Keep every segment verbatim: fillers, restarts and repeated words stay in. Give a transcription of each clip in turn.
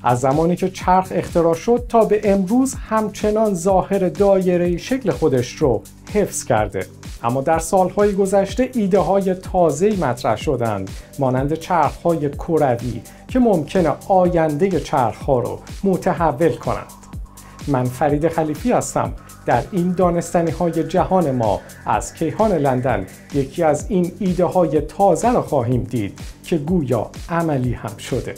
از زمانی که چرخ اختراع شد تا به امروز همچنان ظاهر دایره‌ای شکل خودش رو حفظ کرده. اما در سالهای گذشته ایده های تازه‌ای مطرح شدند، مانند چرخ‌های کروی که ممکنه آینده چرخ‌ها رو متحول کنند. من فرید خلیفی هستم. در این دانستنی‌های جهان ما از کیهان لندن یکی از این ایده های تازه رو خواهیم دید که گویا عملی هم شده.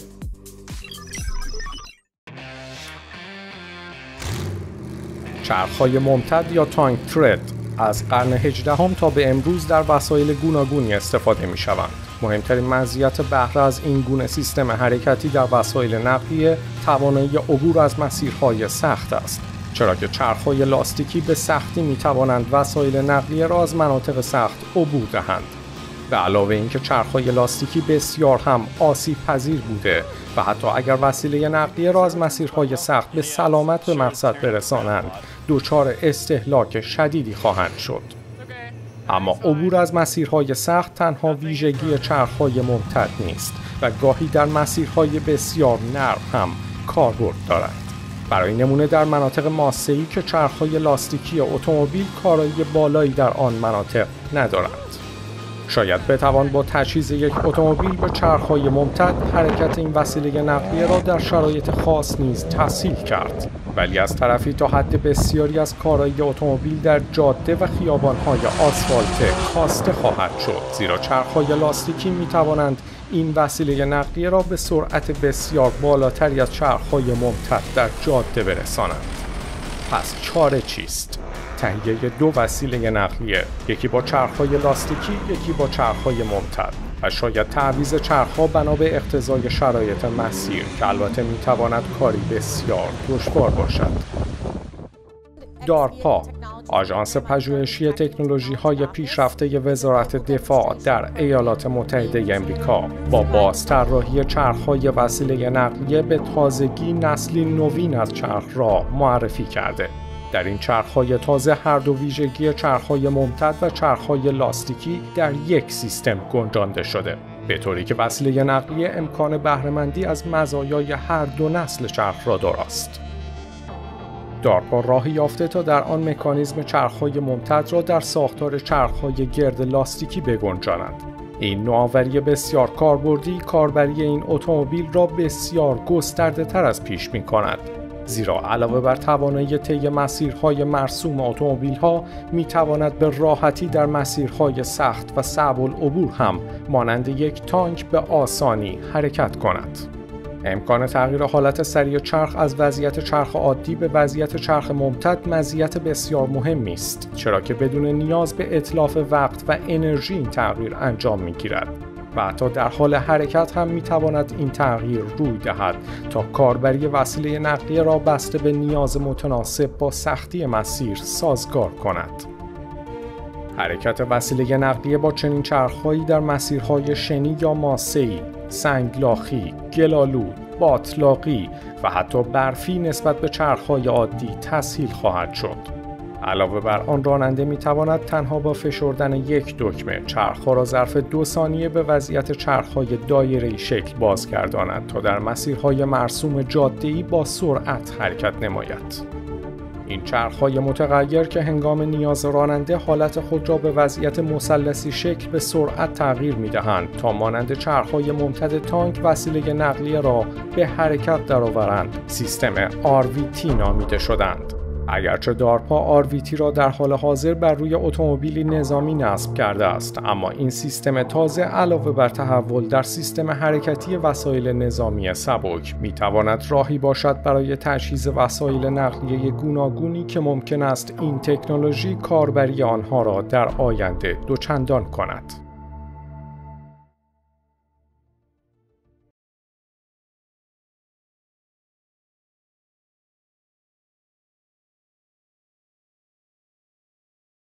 چرخ‌های ممتد یا تانک ترد از قرن هجدهم تا به امروز در وسایل گوناگونی استفاده می‌شوند. مهمترین مزیت بهره از این گونه سیستم حرکتی در وسایل نقلیه توانایی عبور از مسیرهای سخت است، چرا که چرخ‌های لاستیکی به سختی می‌توانند وسایل نقلیه را از مناطق سخت عبور دهند. به علاوه اینکه چرخ‌های لاستیکی بسیار هم آسیب‌پذیر بوده و حتی اگر وسیله نقلیه را از مسیرهای سخت به سلامت به مقصد برسانند، دچار استهلاک شدیدی خواهند شد. اما عبور از مسیرهای سخت تنها ویژگی چرخ‌های ممتد نیست و گاهی در مسیرهای بسیار نرم هم کاربرد دارد. برای نمونه در مناطق ماسه‌ای که چرخ‌های لاستیکی اتومبیل کارایی بالایی در آن مناطق ندارند. شاید بتوان با تجهیز یک اتومبیل به چرخ‌های ممتد حرکت این وسیله نقلیه را در شرایط خاص نیز تسهیل کرد، ولی از طرفی تا حد بسیاری از کارایی اتومبیل در جاده و خیابان‌های آسفالته کاسته خواهد شد، زیرا چرخ‌های لاستیکی می‌توانند این وسیله نقلیه را به سرعت بسیار بالاتری از چرخ‌های ممتد در جاده برسانند. پس چاره چیست؟ تهیه دو وسیله نقلیه، یکی با چرخ‌های لاستیکی، یکی با چرخ‌های ممتد، و شاید تعویض چرخ‌ها بنا به اقتضای شرایط مسیر که البته می‌تواند کاری بسیار دشوار باشد. دارپا، آژانس پژوهشی تکنولوژی‌های پیشرفته وزارت دفاع در ایالات متحده آمریکا، با بازطراحی چرخ‌های وسیله نقلیه به تازگی نسلی نوین از چرخ را معرفی کرده. در این چرخ‌های تازه هر دو ویژگی چرخ‌های ممتد و چرخ‌های لاستیکی در یک سیستم گنجانده شده، به طوری که وسیله نقلیه امکان بهره‌مندی از مزایای هر دو نسل چرخ را دارست. دارپا راهی یافته تا در آن مکانیزم چرخ‌های ممتد را در ساختار چرخ‌های گرد لاستیکی بگنجاند. این نوآوری بسیار کاربردی کاربری این اتومبیل را بسیار گسترده‌تر از پیش می‌کند، زیرا علاوه بر توانایی طی مسیرهای مرسوم اتومبیل‌ها می‌تواند به راحتی در مسیرهای سخت و صعب العبور هم مانند یک تانک به آسانی حرکت کند. امکان تغییر حالت سریع چرخ از وضعیت چرخ عادی به وضعیت چرخ ممتد مزیت بسیار مهمی است، چرا که بدون نیاز به اتلاف وقت و انرژی این تغییر انجام می‌گیرد و حتی در حال حرکت هم می‌تواند این تغییر روی دهد تا کاربری وسیله نقلیه را بسته به نیاز متناسب با سختی مسیر سازگار کند. حرکت وسیله نقلیه با چنین چرخ‌هایی در مسیرهای شنی یا ماسه‌ای، سنگلاخی، گلالود، باطلاقی و حتی برفی نسبت به چرخ‌های عادی تسهیل خواهد شد. علاوه بر آن، راننده می‌تواند تنها با فشردن یک دکمه چرخ‌ها را ظرف دو ثانیه به وضعیت چرخ‌های دایره‌ای شکل بازگرداند تا در مسیرهای مرسوم جاده‌ای با سرعت حرکت نماید. این چرخ‌های متغیر که هنگام نیاز راننده حالت خود را به وضعیت مثلثی شکل به سرعت تغییر می‌دهند تا مانند چرخ‌های ممتد تانک وسیله نقلیه را به حرکت درآورند، سیستم آر وی تی نامیده شدند. اگرچه دارپا آر وی تی را در حال حاضر بر روی اتومبیلی نظامی نصب کرده است، اما این سیستم تازه علاوه بر تحول در سیستم حرکتی وسایل نظامی سبک می‌تواند راهی باشد برای تجهیز وسایل نقلیه گوناگونی که ممکن است این تکنولوژی کاربری آنها را در آینده دوچندان کند.